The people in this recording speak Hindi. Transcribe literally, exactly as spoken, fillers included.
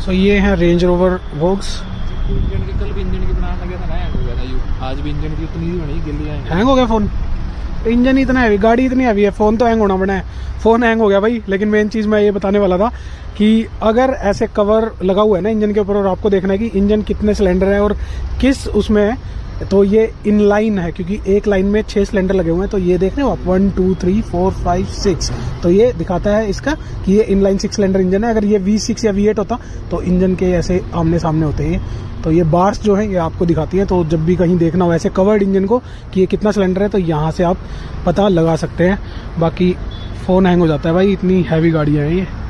सो ये है रेंज रोवर वोक्स। इंजन की कल भी इंजन की बनाने लगे था ना, हैंग हो गया था यू। आज भी इंजन की उतनी ही बनी, गिल्ली हैंग हो गया फ़ोन। इंजन इतना हैवी, गाड़ी इतनी हैवी है, फ़ोन तो हैंग होना बना है। फ़ोन हैंग हो गया भाई। लेकिन मेन चीज़ मैं ये बताने वाला था कि अगर ऐसे कवर लगा हुआ है ना इंजन के ऊपर और आपको देखना है कि इंजन कितने सिलेंडर है और किस उसमें है, तो ये इन लाइन है, क्योंकि एक लाइन में छह सिलेंडर लगे हुए हैं। तो ये देख रहे हो आप, one two three four five six, तो ये दिखाता है इसका कि ये inline six cylinder engine है। अगर ये वी सिक्स या वी एट होता तो इंजन के ऐसे आमने सामने होते हैं। तो ये बार्स जो है ये आपको दिखाती है। तो जब भी कहीं देखना हो ऐसे कवर्ड इंजन को कि ये कितना सिलेंडर है, तो यहाँ से आप पता लगा सकते हैं। बाकी फ़ोन हैंग हो जाता है भाई, इतनी हैवी गाड़ियाँ हैं ये।